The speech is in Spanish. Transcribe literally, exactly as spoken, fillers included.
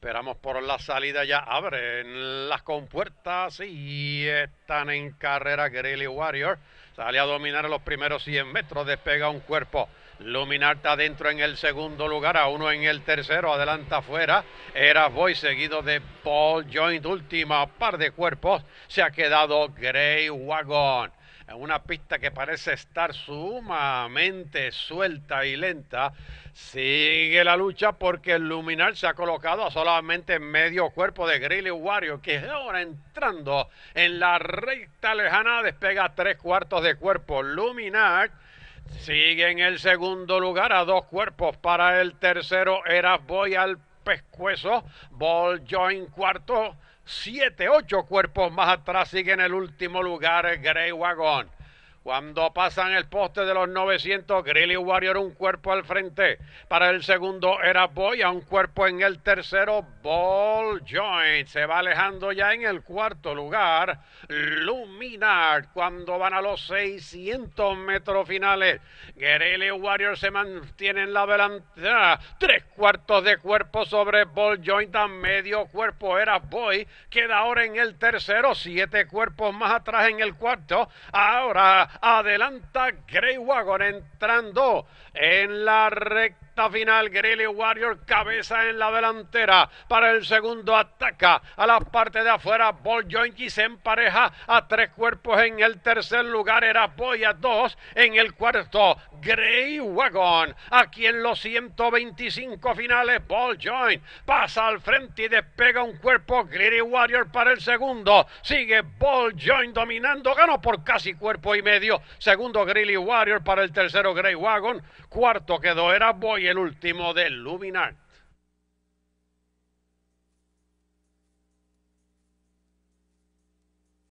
Esperamos por la salida, ya abren las compuertas y están en carrera. Greely Warrior sale a dominar los primeros cien metros, despega un cuerpo. Luminar está dentro en el segundo lugar, a uno en el tercero, adelanta afuera. Eras Boy seguido de Ball Joint, última par de cuerpos, se ha quedado Grey Wagon. En una pista que parece estar sumamente suelta y lenta, sigue la lucha porque el Luminar se ha colocado a solamente medio cuerpo de Greely Warrior, que ahora entrando en la recta lejana despega tres cuartos de cuerpo. Luminar sigue en el segundo lugar a dos cuerpos para el tercero. Eras Boy al pescuezo, Ball Joint cuarto. Siete, ocho cuerpos más atrás sigue en el último lugar Grey Wagon. Cuando pasan el poste de los novecientos, Greely Warrior un cuerpo al frente. Para el segundo Eras Boy, a un cuerpo en el tercero, Ball Joint. Se va alejando ya en el cuarto lugar Luminar. Cuando van a los seiscientos metros finales, Greely Warrior se mantiene en la delantera. Tres cuartos de cuerpo sobre Ball Joint, a medio cuerpo Eras Boy. Queda ahora en el tercero, siete cuerpos más atrás en el cuarto. Ahora adelanta Grey Wagon entrando en la recta final. Greely Warrior cabeza en la delantera. Para el segundo ataca a la parte de afuera Ball Joint y se empareja a tres cuerpos en el tercer lugar. Eras Boy a dos en el cuarto. Grey Wagon aquí en los ciento veinticinco finales. Ball Joint pasa al frente y despega un cuerpo. Greely Warrior para el segundo. Sigue Ball Joint dominando. Ganó por casi cuerpo y medio. Segundo Greely Warrior, para el tercero Grey Wagon. Cuarto quedó Eras Boy, el último de Luminar.